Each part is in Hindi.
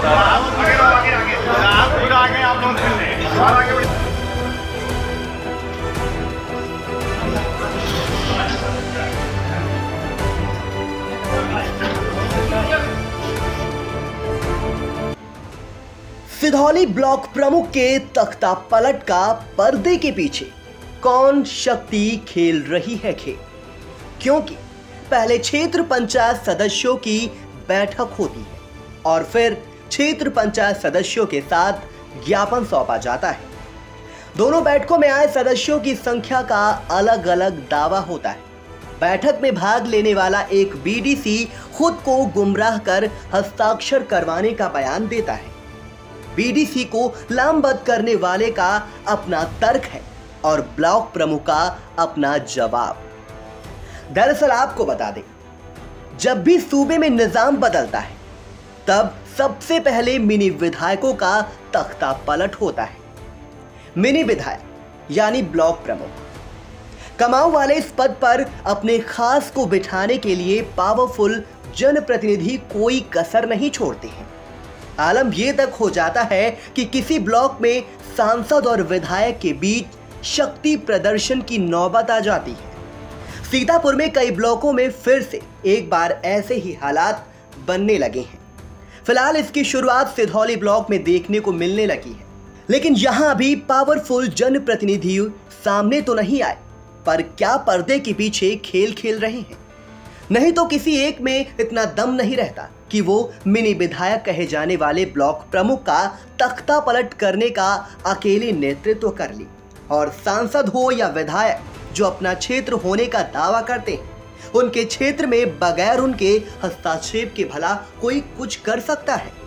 सिधौली ब्लॉक प्रमुख के तख्ता पलट का पर्दे के पीछे कौन शक्ति खेल रही है खेल? क्योंकि पहले क्षेत्र पंचायत सदस्यों की बैठक होती है और फिर क्षेत्र पंचायत सदस्यों के साथ ज्ञापन सौंपा जाता है। दोनों बैठकों में आए सदस्यों की संख्या का अलग अलग दावा होता है। बैठक में भाग लेने वाला एक बीडीसी खुद को गुमराह कर हस्ताक्षर करवाने का बयान देता है। बीडीसी को लामबंद करने वाले का अपना तर्क है और ब्लॉक प्रमुख का अपना जवाब। दरअसल आपको बता दें, जब भी सूबे में निजाम बदलता है तब सबसे पहले मिनी विधायकों का तख्ता पलट होता है। मिनी विधायक यानी ब्लॉक प्रमुख कमाऊ वाले इस पद पर अपने खास को बिठाने के लिए पावरफुल जनप्रतिनिधि कोई कसर नहीं छोड़ते हैं। आलम यह तक हो जाता है कि किसी ब्लॉक में सांसद और विधायक के बीच शक्ति प्रदर्शन की नौबत आ जाती है। सीतापुर में कई ब्लॉकों में फिर से एक बार ऐसे ही हालात बनने लगे हैं। फिलहाल इसकी शुरुआत सिधौली ब्लॉक में देखने को मिलने लगी है, लेकिन यहां भी पावरफुल जनप्रतिनिधि सामने तो नहीं आए, पर क्या पर्दे के पीछे खेल खेल रहे हैं? नहीं तो किसी एक में इतना दम नहीं रहता कि वो मिनी विधायक कहे जाने वाले ब्लॉक प्रमुख का तख्ता पलट करने का अकेले नेतृत्व कर ले, और सांसद हो या विधायक जो अपना क्षेत्र होने का दावा करते हैं, उनके क्षेत्र में बगैर उनके हस्तक्षेप के भला कोई कुछ कर सकता है?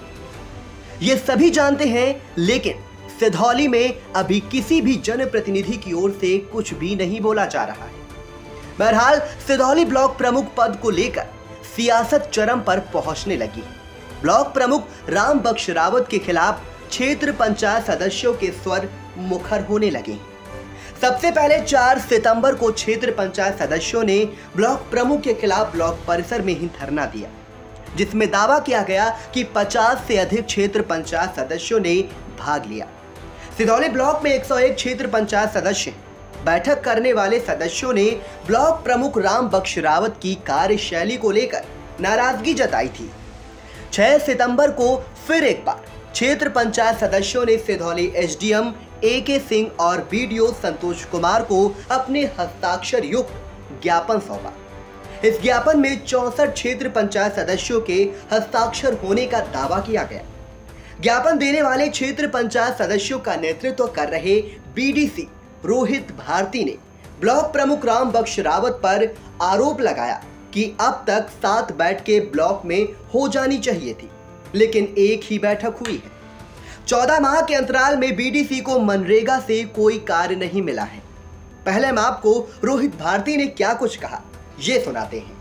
ये सभी जानते हैं, लेकिन सिधौली में अभी किसी भी जनप्रतिनिधि की ओर से कुछ भी नहीं बोला जा रहा है। बहरहाल सिधौली ब्लॉक प्रमुख पद को लेकर सियासत चरम पर पहुंचने लगी है। ब्लॉक प्रमुख राम बख्श रावत के खिलाफ क्षेत्र पंचायत सदस्यों के स्वर मुखर होने लगे हैं। सबसे पहले 4 सितंबर को क्षेत्र पंचायत सदस्यों ने ब्लॉक प्रमुख के खिलाफ ब्लॉक परिसर में ही धरना दिया, जिसमें दावा किया गया कि 50 से अधिक क्षेत्र पंचायत सदस्यों ने भाग लिया। सिधौली ब्लॉक में 101 क्षेत्र पंचायत सदस्य हैं। बैठक करने वाले सदस्यों ने ब्लॉक प्रमुख राम बख्श रावत की कार्यशैली को लेकर नाराजगी जताई थी। 6 सितंबर को फिर एक बार क्षेत्र पंचायत सदस्यों ने सिधौली एसडीएम AK सिंह और बीडीओ संतोष कुमार को अपने हस्ताक्षर युक्त ज्ञापन सौंपा। इस ज्ञापन में 64 क्षेत्र पंचायत सदस्यों के हस्ताक्षर होने का दावा किया गया। ज्ञापन देने वाले क्षेत्र पंचायत सदस्यों का नेतृत्व कर रहे बीडीसी रोहित भारती ने ब्लॉक प्रमुख राम बख्श रावत पर आरोप लगाया कि अब तक 7 बैठकें ब्लॉक में हो जानी चाहिए थी, लेकिन एक ही बैठक हुई है। 14 माह के अंतराल में बीडीसी को मनरेगा से कोई कार्य नहीं मिला है। पहले हम आपको रोहित भारती ने क्या कुछ कहा, ये सुनाते हैं।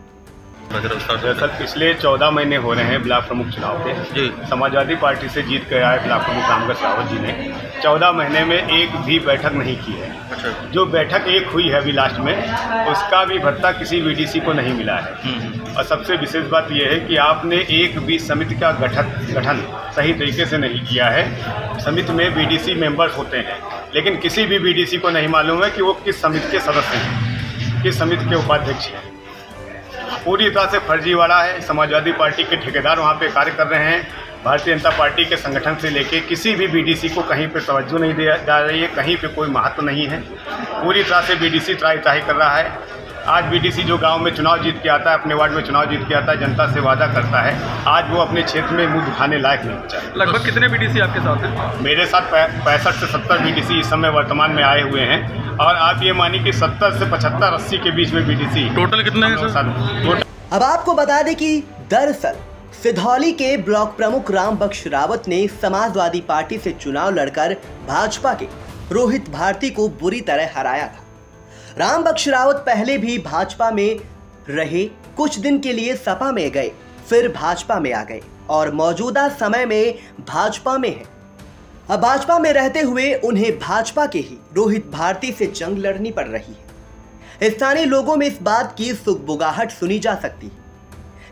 दरअसल पिछले 14 महीने हो रहे हैं ब्लॉक प्रमुख चुनाव के। समाजवादी पार्टी से जीत कर आए ब्लॉक प्रमुख राम बख्श रावत जी ने 14 महीने में एक भी बैठक नहीं की है। जो बैठक एक हुई है अभी लास्ट में, उसका भी भत्ता किसी बीडीसी को नहीं मिला है। और सबसे विशेष बात यह है कि आपने एक भी समिति का गठन सही तरीके से नहीं किया है। समिति में बीडीसी मेंबर्स होते हैं, लेकिन किसी भी बीडीसी को नहीं मालूम है कि वो किस समिति के सदस्य हैं, किस समिति के उपाध्यक्ष हैं। पूरी तरह से फर्जीवाड़ा है। समाजवादी पार्टी के ठेकेदार वहाँ पे कार्य कर रहे हैं। भारतीय जनता पार्टी के संगठन से लेके किसी भी बीडीसी को कहीं पे तवज्जो नहीं दिया जा रही है, कहीं पे कोई महत्व नहीं है। पूरी तरह से बीडीसी त्राही कर रहा है। आज बीडीसी जो गांव में चुनाव जीत के आता है, अपने वार्ड में चुनाव जीत के आता है, जनता से वादा करता है, आज वो अपने क्षेत्र में मुंह दिखाने लायक नहीं बचा है। लगभग कितने बीडीसी आपके साथ हैं? मेरे साथ 65 से 70 बीडीसी इस समय वर्तमान में आए हुए हैं, और आप ये मानिए कि 70 से 75 80 के बीच में बीडीसी। टोटल कितने हैं सर? अब आपको बता दें कि दरअसल सिधौली के ब्लॉक प्रमुख राम बख्श रावत ने समाजवादी पार्टी से चुनाव लड़कर भाजपा के रोहित भारती को बुरी तरह हराया था। राम बख्श रावत पहले भी भाजपा में रहे, कुछ दिन के लिए सपा में गए, फिर भाजपा में आ गए और मौजूदा समय में भाजपा में है। अब भाजपा में रहते हुए उन्हें भाजपा के ही रोहित भारती से जंग लड़नी पड़ रही है। स्थानीय लोगों में इस बात की सुगबुगाहट सुनी जा सकती है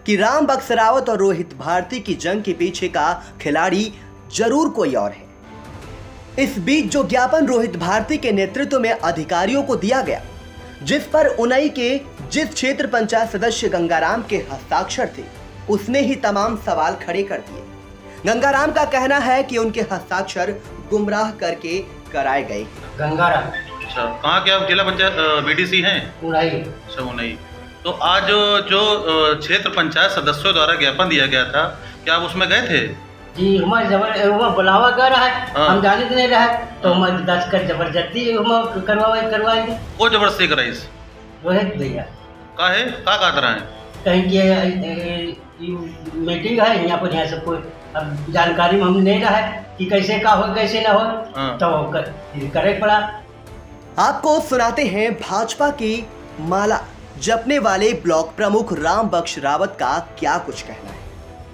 कि राम बख्श रावत और रोहित भारती की जंग के पीछे का खिलाड़ी जरूर कोई और है। इस बीच जो ज्ञापन रोहित भारती के नेतृत्व में अधिकारियों को दिया गया, जिस पर उनई के जिस क्षेत्र पंचायत सदस्य गंगाराम के हस्ताक्षर थे, उसने ही तमाम सवाल खड़े कर दिए। गंगाराम का कहना है कि उनके हस्ताक्षर गुमराह करके कराए गए। गंगाराम, अच्छा, कहाँ के आप जिला पंचायत बीडीसी हैं? उनई। अच्छा, उनई। तो आज जो क्षेत्र पंचायत सदस्यों द्वारा ज्ञापन दिया गया था, क्या आप उसमें गए थे? जी, हमारे बुलावा कर रहा है, हम जाने नहीं रहा तो हम दस्तखत जबरदस्ती हम करवाएंगे। वो जबरदस्ती कराई? रोहित भैया का है का रहा है कहीं की मीटिंग है यहाँ पर, यहाँ सब कोई अब जानकारी में हम नहीं रहा है कि कैसे का हो कैसे ना हो, तो करे पड़ा। आपको सुनाते हैं भाजपा की माला जपने वाले ब्लॉक प्रमुख राम बख्श रावत का क्या कुछ कहना है।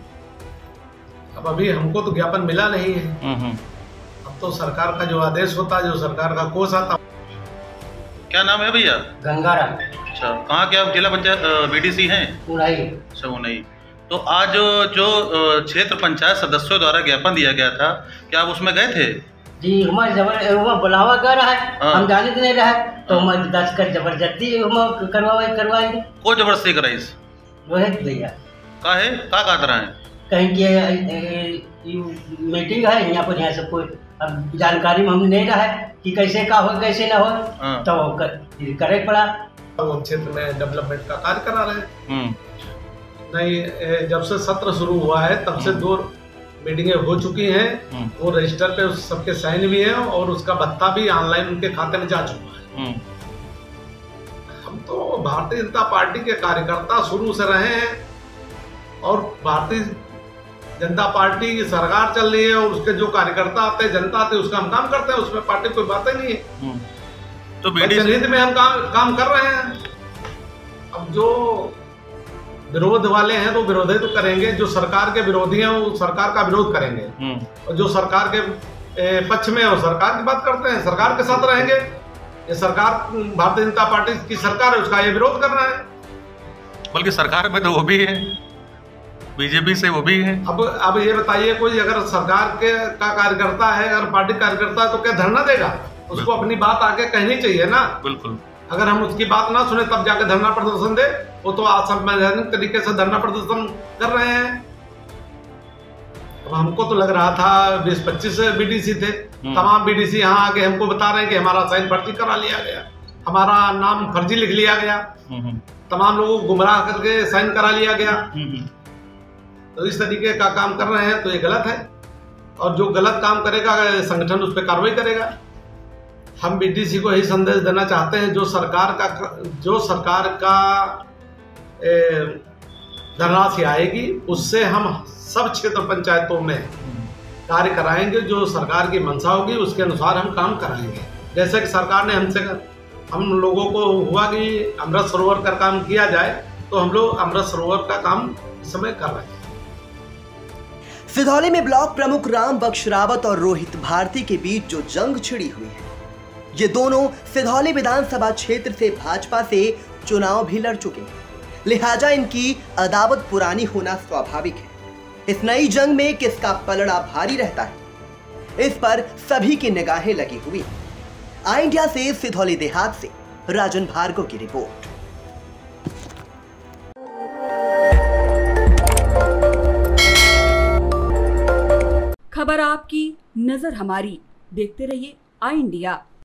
अब अभी हमको तो ज्ञापन मिला नहीं है। अब तो सरकार का जो आदेश होता है, जो सरकार का कोष आता। क्या नाम है भैया? गंगाराम। अच्छा, कहाँ के आप जिला पंचायत बीडीसी हैं? उनई। अच्छा, उनई। तो आज जो क्षेत्र पंचायत सदस्यों द्वारा ज्ञापन दिया गया था, क्या आप उसमें गए थे? जी, हमारे बुलावा कर रहा है, हम जाने नहीं रहा तो हम दस्तखत जबरदस्ती हम करवाएंगे। को जबरदस्ती कराई? रोहित भैया का है का रहा है कहीं की मीटिंग है यहाँ पर, यहाँ सब कोई अब जानकारी में हम नहीं रहा कि कैसे का हो कैसे ना हो, तो करे पड़ा। वो क्षेत्र में डेवलपमेंट का कार्य करा रहे नहीं। जब से सत्र शुरू हुआ है तब से 2 मीटिंगें हो चुकी हैं। वो रजिस्टर पे सबके साइन भी हैं और उसका भत्ता भी ऑनलाइन उनके खाते में जा चुका है। हम तो भारतीय जनता पार्टी के कार्यकर्ता शुरू से रहे हैं और भारतीय जनता पार्टी की सरकार चल रही है और उसके जो कार्यकर्ता आते हैं, जनता आते है, उसका हम काम करते हैं। उसमें पार्टी कोई बात ही नहीं है। तो जनहित में हम काम कर रहे हैं। अब जो विरोध वाले हैं तो विरोध तो करेंगे, जो सरकार के विरोधी हैं वो सरकार का विरोध करेंगे, और जो सरकार के पक्ष में है वो सरकार की बात करते हैं, सरकार के साथ रहेंगे। ये सरकार भारतीय जनता पार्टी की सरकार है, उसका ये विरोध कर रहा है। बल्कि सरकार में तो वो भी है, बीजेपी से वो भी है। अब ये बताइए, कोई अगर सरकार का कार्यकर्ता है, अगर पार्टी कार्यकर्ता है तो क्या धरना देगा? उसको अपनी बात आगे कहनी चाहिए ना। बिल्कुल। अगर हम उसकी बात ना सुने तब जाके धरना प्रदर्शन दे, वो तो असंवैधानिक तरीके से धरना प्रदर्शन कर रहे हैं। अब हमको तो लग रहा था 20-25 बीडीसी थे, तमाम बीडीसी यहाँ आके हमको बता रहे हैं कि हमारा साइन फर्जी करा लिया गया, हमारा नाम फर्जी लिख लिया गया, तमाम लोगों को गुमराह करके साइन करा लिया गया। तो इस तरीके का काम कर रहे हैं तो ये गलत है, और जो गलत काम करेगा संगठन उस पर कार्रवाई करेगा। हम बीडीसी को यही संदेश देना चाहते हैं, जो सरकार का धनराशि आएगी उससे हम सब क्षेत्र पंचायतों में कार्य कराएंगे। जो सरकार की मंशा होगी उसके अनुसार हम काम कराएंगे। जैसे कि सरकार ने हम लोगों को हुआ कि अमृत सरोवर का काम किया जाए, तो हम लोग अमृत सरोवर का काम इस समय कर रहे हैं। सिधौली में ब्लॉक प्रमुख राम बख्श रावत और रोहित भारती के बीच जो जंग छिड़ी हुई है, ये दोनों सिधौली विधानसभा क्षेत्र से भाजपा से चुनाव भी लड़ चुके हैं, लिहाजा इनकी अदावत पुरानी होना स्वाभाविक है। इस नई जंग में किसका पलड़ा भारी रहता है, इस पर सभी की निगाहें लगी हुई है। आई इंडिया से सिधौली देहात से राजन भार्गव की रिपोर्ट। खबर आपकी, नजर हमारी। देखते रहिए आई इंडिया।